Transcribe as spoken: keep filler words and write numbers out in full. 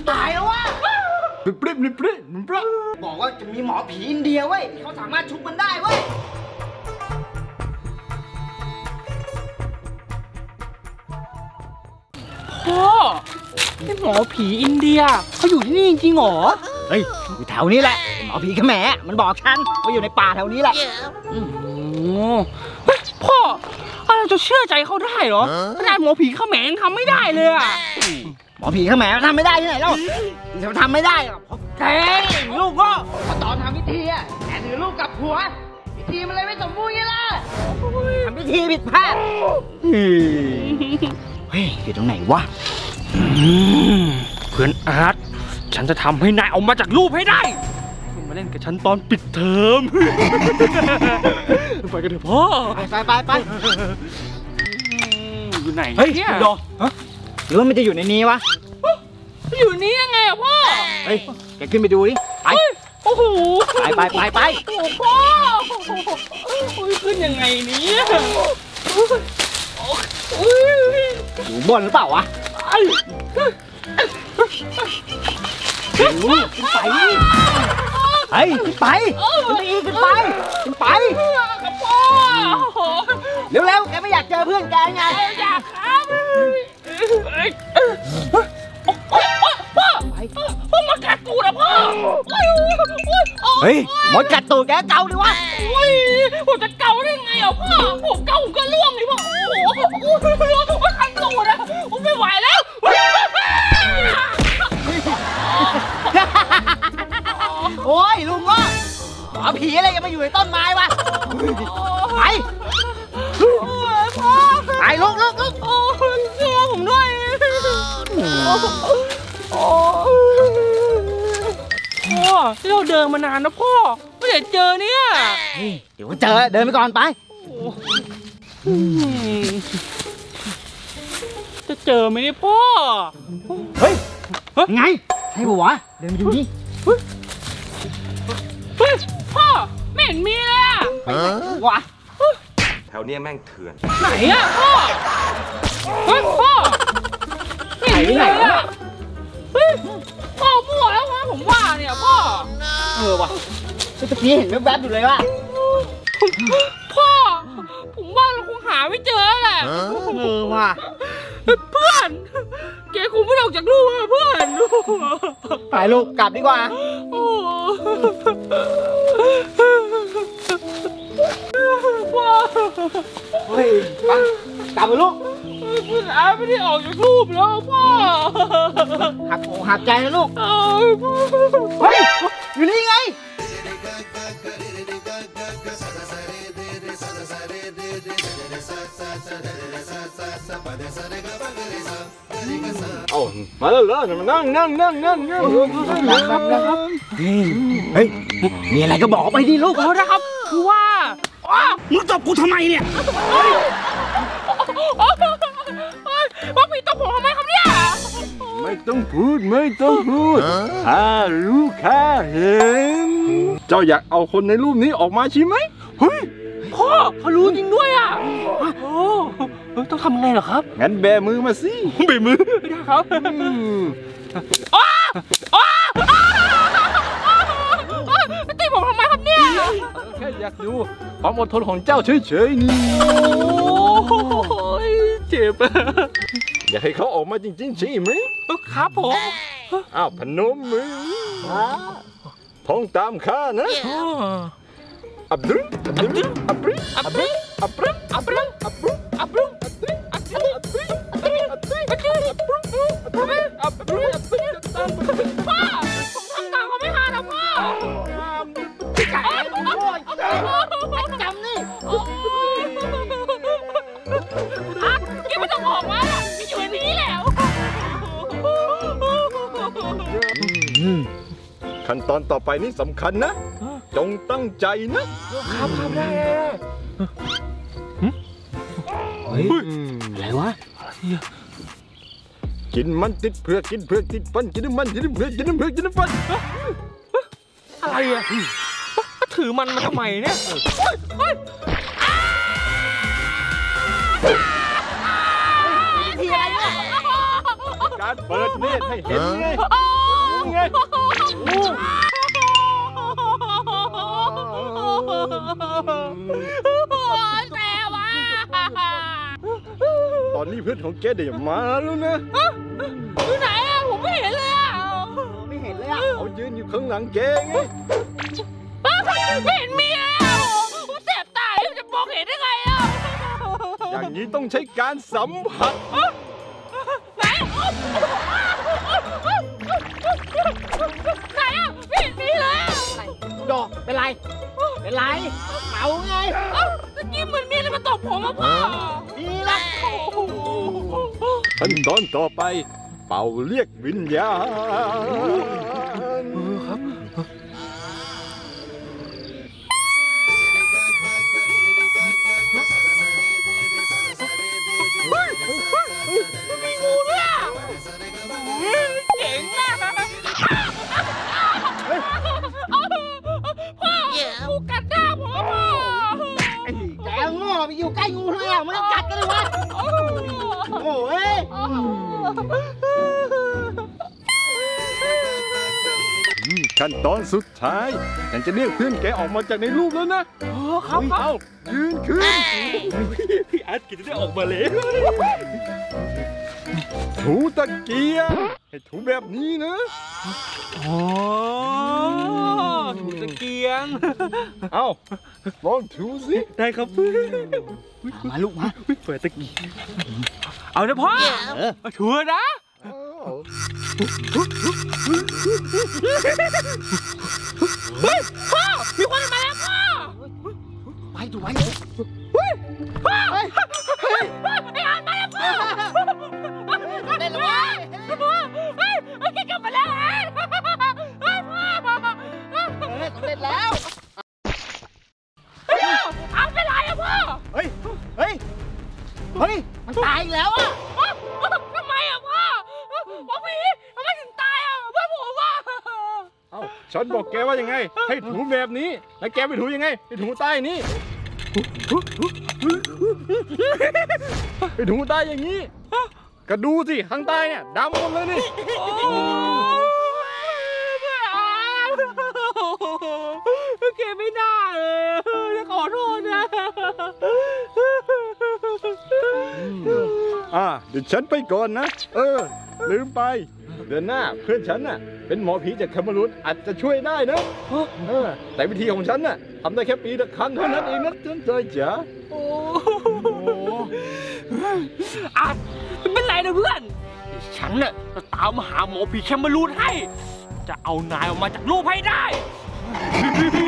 ตายแล้ววะปริบปริบปริบปริบบอกว่าจะมีหมอผีอินเดียเว้ยที่เขาสามารถชุบมันได้เว้ยพ่อไอ้หมอผีอินเดียเขาอยู่ที่นี่จริงๆหรอเฮ้ยอยู่แถวนี้แหละหมอผีขแหมมันบอกฉันว่าอยู่ในป่าแถวนี้แหละพ่อเราจะเชื่อใจเขาได้เหรอขนาดหมอผีเขมรทำไม่ได้เลยอะหมอผีเขมรทำไม่ได้ที่ไหนแล้วจะทำไม่ได้หรอกแกลูกก็ตอนทำพิธีอะแกถือลูกกับผัวพิธีมันเลยไม่สมบูรณ์ไงล่ะทำพิธีผิดพลาดเฮ้ยอยู่ตรงไหนวะเพื่อนอาร์ตฉันจะทำให้นายออกมาจากรูปให้ได้คุณมาเล่นกับฉันตอนปิดเทอมไปกันเถอะพ่อไปไปไปอยู่ไหนเฮ้ยโดหรือว่ามันจะอยู่ในนี้วะอยู่นี้ยังไงอะพ่อเฮ้ยแกขึ้นไปดูดิไปโอ้โหไปไปไปไปโอ้พ่อขึ้นยังไงเนี่ยอยู่บนหรือเปล่าวะลูกขึ้นไปเฮ้ยขึ้นไปขึ้นไปอีกขึ้นไปขึ้นไปเร็วๆแกไม่อยากเจอเพื่อนแกไงอยากครับพ่อพ่อมากัดตูดอะพ่อเฮ้ยมดกัดตูดแกเกาดิวะผมจะเกาได้ไงอ่ะพ่อผมเกาผมก็ล่วงเลยพ่อโอ้โหผมก็คันตูดอะผมไม่ไหวแล้วโอ้ยลุงว่าหมอผีอะไรยังมาอยู่ในต้นไม้วะไปไปลุกลุกลุกโอ้ยเชื่อผมด้วยพ่อที่เราเดินมานานนะพ่อไม่ได้เจอเนี่ยเดี๋ยวเจอเดินไปก่อนไปจะเจอไหมเนี่ยพ่อเฮ้ยไงให้บัวเดินไปดูดิเฮ้ยพ่อไม่เห็นมีเลยอะวะแถวนี้แม่งเถื่อนไหนอะพ่อเฮ้ยพ่อไหนไหนอะเฮ้ยพ่อมั่วแล้ววะผมว่าเนี่ยพ่อเออวะเมื่อกี้เห็นแวบๆอยู่เลยว่ะพ่อผมว่าเราคงหาไม่เจอแหละเออว่ะเพื่อนแกคงไม่ออกจากลูกเพื่อนไปลูกกลับดีกว่าเฮ้ยไปกลับไปลูกคุณอาไม่ได้ออกจากรูปแล้วพ่อหักอกหักใจนะลูกเฮ้ยอยู่นี่ไงเอามาแล้วเหรอมานั่งนั่งนั่งนั่งนั่งครับนะครับเฮ้ยมีอะไรก็บอกไปดิลูกเอานะครับคือว่ามึงตบกูทำไมเนี่ยว่าพี่ตบผมทำไมครับเนี่ยไม่ต้องพูดไม่ต้องพูดถ้ารู้ข้าเห็นเจ้าอยากเอาคนในรูปนี้ออกมาใช่ไหมเฮ้ยพ่อเขารู้จริงด้วยอ่ะโอ้ต้องทำไงเหรอครับงั้นแบมือมาสิแบมือได้ครับอ้าอ้าตีผมทำไมครับเนี่ยแค่อยากดูความอดทนของเจ้าเฉยๆนี่โอ้ยเจ็บอยากให้เขาออกมาจริงๆใช่ไหมครับผมอ้าวพนมมือท่องตามข้านะอับดุลอับดุลอับดุลอับดุลอับดุลอับดุลอับดุลอับดุลอับดุลอับดุลอับดุลอับดุลอับดุลอับดุลอับดุลอับดุลอับดุลพ่อผมทำตามเขาไม่ทันนะพ่อไก่จำนี่อ่ะแกไม่ต้องออกมาไม่อยู่ในนี้แล้วขั้นตอนต่อไปนี้สำคัญนะจงตั้งใจนะครับครับได้เฮ้ยอะไรวะกินมันติดเผือกกินเผือกติดฟันกินน้ำมันกินน้ำเผือกกินน้ำเผือกกินน้ำฟันอะไรอ่ะถือมันมาทำไมเนี่ยทีอะไรเนี่ยการเปิดเนตรให้เห็นไงไงแต่ว่าตอนนี้เพื่อนของแกเดี๋ยวมาแล้วนะอยู่ไหนอะผมไม่เห็นเลยอะไม่เห็นเลยอ่ะเขายืนอยู่ข้างหลังแกไงไม่เห็นมีเลยอะผมแสบตาจะมองเห็นได้ไงอะอย่างนี้ต้องใช้การสัมผัสไหนไหนอะไม่เห็นมีเลยอะดอกเป็นไร เป็นไรเมาไงเอ้าเมื่อกี้เหมือนมีอะไรมาตบผมอะพ่อนี่ละขั้นตอนต่อไป เป่าเรียกวิญญาณครับมีงูด้วยอะเจ๋งอะพ่องูกัดหน้าผมอะพ่อไอ้แกโง่ไปอยู่ใกล้งูทำไมอ่ะมันกัดกันเลยวะโง่เอ้ยอืมขั้นตอนสุดท้ายฉันจะเรียกเพื่อนแกออกมาจากในรูปแล้วนะครับครับเอายืนขึ้น พี่อาร์ตกินได้ออกมาเลยถูตะเกียงให้ถูแบบนี้นะอ๋อถูตะเกียงเอาลองถูสิได้ครับเพื่อนมาลูกมาเปิดตะกี้เอาเถอะพ่อเออชัวร์นะเอาเฮ้ยพ่อมีคนมาแล้วพ่อไปดูไว้พ่อไอ้อานมาแล้วพ่อเล่นแล้วพ่อเฮ้ยไอ้แกกลับมาแล้วอานเฮ้ยพ่อเออสำเร็จแล้วอานเป็นไรอะพ่อเฮ้ย เฮ้ย เฮ้ย มันตายอีกแล้วอ่ะทำไมอะพ่อพ่อพี่ทำไมถึงตายอะเพื่อนผมว่าเอาฉันบอกแกว่ายังไง ให้ถูแบบนี้ แล้วแกไปถูยังไงไปถูใต้นี่ไปถูใต้อย่างนี้ ก็ดูสิข้างใต้เนี่ยดำหมดเลยนี่โอ้ยอานแกไม่น่าเลยขอโทษนะอ่าเดี๋ยวฉันไปก่อนนะ เออ ลืมไป เดือนหน้าเพื่อนฉันน่ะ เป็นหมอผีจากแคนารูนอาจจะช่วยได้นะเออแต่วิธีของฉันน่ะทำได้แค่ปีละครั้งเท่านั้นเองนะฉันเจอจ๋าโอ้อ่ะไม่เป็นไรนะเพื่อน ฉันน่ะจะตามหาหมอผีแคมเบรูนให้ จะเอานายออกมาจากรูปให้ได้